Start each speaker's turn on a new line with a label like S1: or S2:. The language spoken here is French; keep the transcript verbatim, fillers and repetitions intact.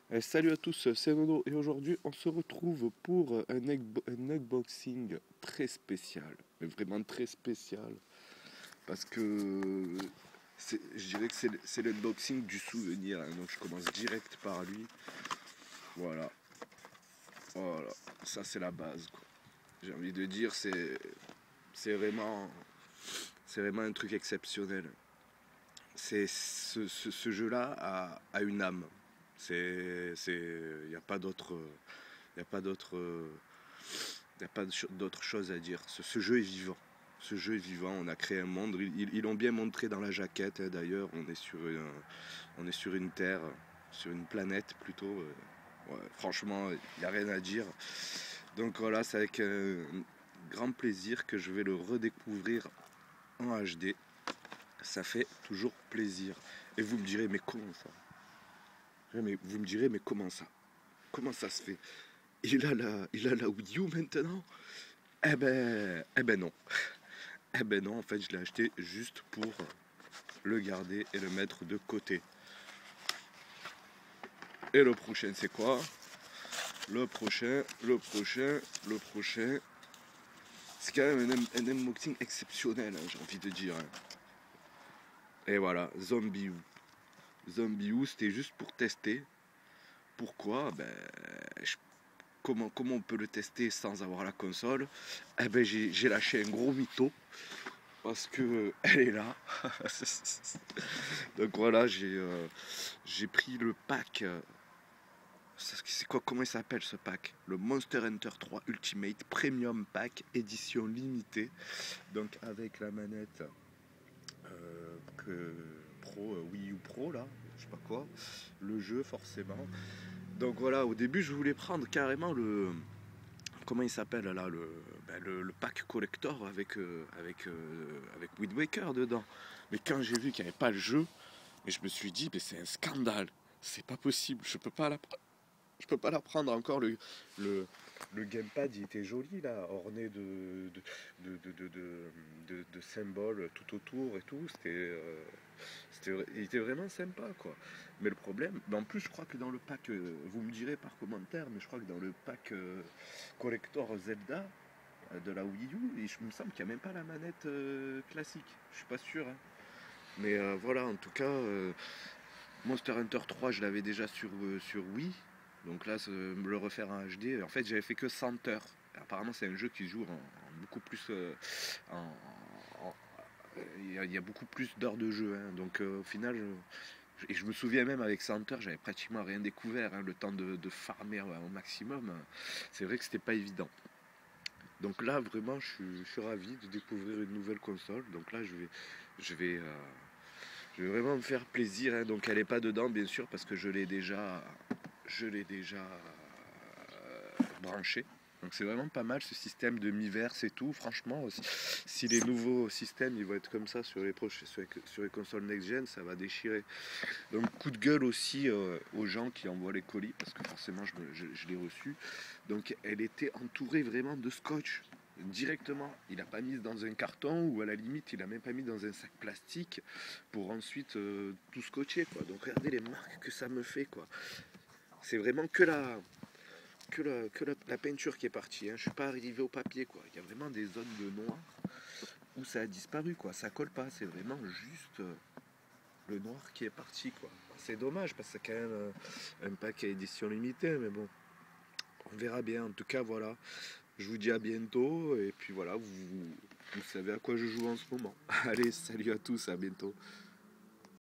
S1: Eh, salut à tous, c'est Nono et aujourd'hui on se retrouve pour un, egg- un unboxing très spécial, mais vraiment très spécial, parce que c'est- je dirais que c'est le- c'est l'unboxing du souvenir, hein, donc je commence direct par lui. Voilà, voilà, ça c'est la base, quoi. J'ai envie de dire, c'est c'est vraiment, c'est vraiment un truc exceptionnel. C'est ce, ce- ce jeu-là a, a une âme. C'est, c'est, il n'y a pas d'autre, il y a pas d'autre, il y a pas d'autre chose à dire. Ce, ce jeu est vivant. Ce jeu est vivant. On a créé un monde. Ils, ils l'ont bien montré dans la jaquette. Hein, d'ailleurs, on est sur une, on est sur une terre, sur une planète plutôt. Euh, ouais, franchement, il n'y a rien à dire. Donc voilà, c'est avec un grand plaisir que je vais le redécouvrir en H D. Ça fait toujours plaisir. Et vous me direz, mais comment ça? Mais vous me direz, mais comment ça? Comment ça se fait? Il a la, il a la Wii U maintenant? Eh ben, eh ben non. Eh ben non, en fait, je l'ai acheté juste pour le garder et le mettre de côté. Et le prochain, c'est quoi? Le prochain, le prochain, le prochain. C'est quand même un, un unboxing exceptionnel, hein, j'ai envie de dire. Hein. Et voilà, Zombie U. Zombie U, c'était juste pour tester. Pourquoi? Ben, je Comment, comment on peut le tester sans avoir la console? Eh ben j'ai, j'ai lâché un gros mytho parce que elle est là. Donc voilà, j'ai, euh, j'ai pris le pack. euh, C'est quoi, comment il s'appelle ce pack? Le Monster Hunter trois Ultimate Premium Pack édition limitée. Donc avec la manette euh, que Pro, euh, Wii U Pro là, je sais pas quoi, le jeu forcément. Donc voilà, au début je voulais prendre carrément le, comment il s'appelle là, le, ben, le, le pack collector avec, euh, avec, euh, avec Wind Waker dedans. Mais quand j'ai vu qu'il n'y avait pas le jeu, et je me suis dit, mais c'est un scandale, c'est pas possible, je peux pas la, je peux pas la prendre encore. Le, le, le gamepad il était joli là, orné de, de, de, de, de, de- de- de symboles tout autour et tout. C'était, euh, c'était, il était vraiment sympa quoi. Mais le problème, mais en plus je crois que dans le pack, euh, vous me direz par commentaire, mais je crois que dans le pack euh, collector Zelda euh, de la Wii U, il me semble qu'il n'y a même pas la manette euh, classique. Je suis pas sûr. Hein. Mais euh, voilà, en tout cas, euh, Monster Hunter trois, je l'avais déjà sur, euh, sur Wii. Donc là, me le refaire en H D. En fait, j'avais fait que cent heures. Apparemment, c'est un jeu qui joue en, en beaucoup plus. Euh, en, en- il, y a, il y a beaucoup plus d'heures de jeu. Hein. Donc euh, au final, je, et je me souviens même avec cent heures, j'avais pratiquement rien découvert. Hein, le temps de, de farmer ouais, au maximum. C'est vrai que c'était pas évident. Donc là, vraiment, je suis, je suis ravi de découvrir une nouvelle console. Donc là, je vais, je vais, euh, je vais vraiment me faire plaisir. Hein. Donc elle n'est pas dedans, bien sûr, parce que je l'ai déjà, je l'ai déjà euh, branché. Donc c'est vraiment pas mal ce système de mi-verse et tout. Franchement, si, si les nouveaux systèmes ils vont être comme ça sur les, proches, sur les, sur les consoles next-gen, ça va déchirer. Donc coup de gueule aussi euh, aux gens qui envoient les colis, parce que forcément je, me, je, je l'ai reçu. Donc elle était entourée vraiment de scotch directement. Il n'a pas mis dans un carton ou à la limite il n'a même pas mis dans un sac plastique pour ensuite euh, tout scotcher quoi. Donc regardez les marques que ça me fait quoi. C'est vraiment que la que la, que la, la peinture qui est partie. Hein. Je suis pas arrivé au papier quoi. Il y a vraiment des zones de noir où ça a disparu quoi. Ça colle pas. C'est vraiment juste euh, le noir qui est parti quoi. C'est dommage parce que c'est quand même euh, un pack à édition limitée, mais bon, on verra bien. En tout cas, voilà. Je vous dis à bientôt et puis voilà, vous, vous savez à quoi je joue en ce moment. Allez, salut à tous, à bientôt.